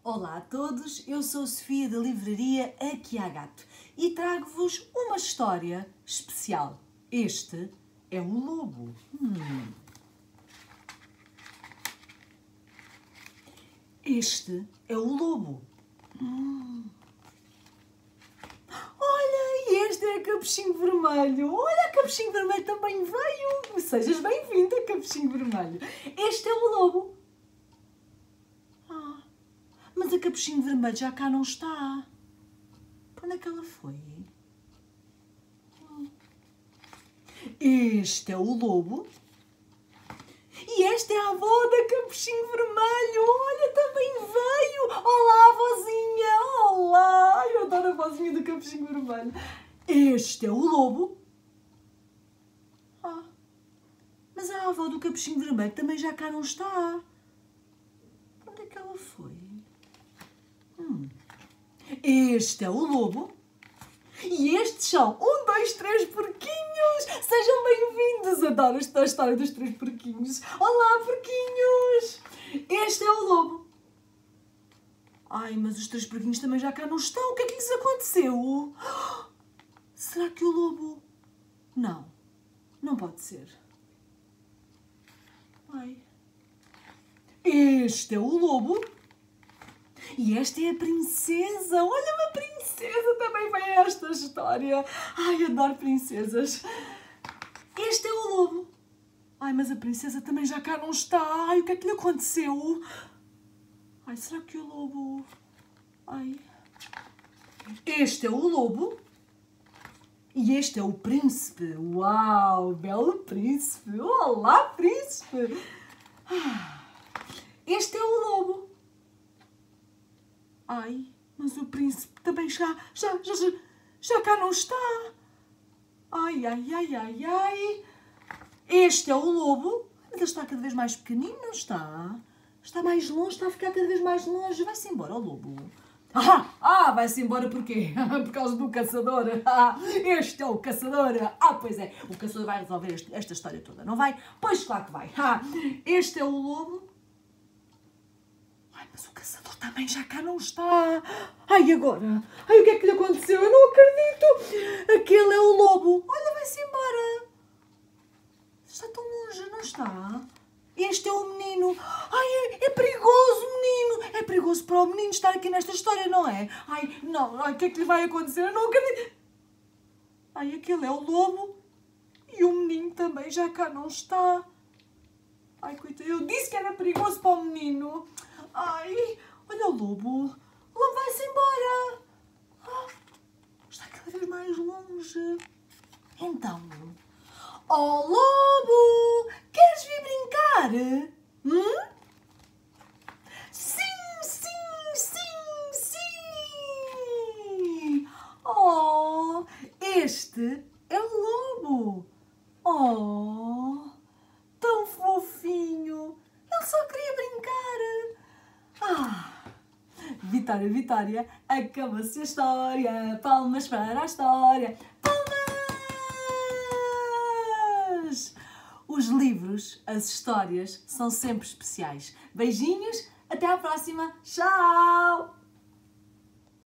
Olá a todos, eu sou a Sofia da livraria Aqui há Gato e trago-vos uma história especial. Este é o lobo. Este é o lobo. Olha, e este é Capuchinho Vermelho. Olha, Capuchinho Vermelho também veio. Sejas bem-vindo, Capuchinho Vermelho. Este é o lobo. Mas a Capuchinho Vermelho já cá não está. Para onde é que ela foi? Este é o lobo. E esta é a avó da Capuchinho Vermelho. Olha, também veio. Olá, vozinha. Olá. Ai, eu adoro a vozinha do Capuchinho Vermelho. Este é o lobo. Mas a avó do Capuchinho Vermelho também já cá não está. Para onde é que ela foi? Este é o lobo. E estes são 1, 2, 3 porquinhos. Sejam bem-vindos. Adoro esta história dos 3 porquinhos. Olá, porquinhos. Este é o lobo. Ai, mas os 3 porquinhos também já cá não estão. O que é que lhes aconteceu? Será que o lobo... Não, não pode ser. Ai. Este é o lobo. E esta é a princesa. Olha, uma princesa também vem a esta história. Ai, adoro princesas. Este é o lobo. Ai, mas a princesa também já cá não está. Ai, o que é que lhe aconteceu? Ai, será que o lobo... Ai. Este é o lobo. E este é o príncipe. Uau, belo príncipe. Olá, príncipe. Este é o lobo. Ai, mas o príncipe também já cá não está. Ai, ai, ai, ai, ai. Este é o lobo. Ele está cada vez mais pequenino, não está? Está mais longe, está a ficar cada vez mais longe. Vai-se embora, o lobo. Vai-se embora porquê? Por causa do caçador. Este é o caçador. Pois é, o caçador vai resolver esta história toda, não vai? Pois claro que vai. Este é o lobo. Ai, mas o caçador também já cá não está. Ai, agora? Ai, o que é que lhe aconteceu? Eu não acredito. Aquele é o lobo. Olha, vai-se embora. Está tão longe, não está? Este é o menino. Ai, é perigoso, menino. É perigoso para o menino estar aqui nesta história, não é? Ai, não. Ai, o que é que lhe vai acontecer? Eu não acredito. Ai, aquele é o lobo. E o menino também já cá não está. Ai, coitado. Eu disse que era perigoso para o menino. Ai, olha o lobo. O lobo vai-se embora. Está cada vez mais longe. Então... Oh, lobo! Queres vir brincar? Sim, sim, sim, sim! Oh, este é o lobo. Oh, tão fofinho. Ele só queria brincar. Vitória, Vitória, acabou-se a história. Palmas para a história. Os livros, as histórias, são sempre especiais. Beijinhos, até à próxima. Tchau!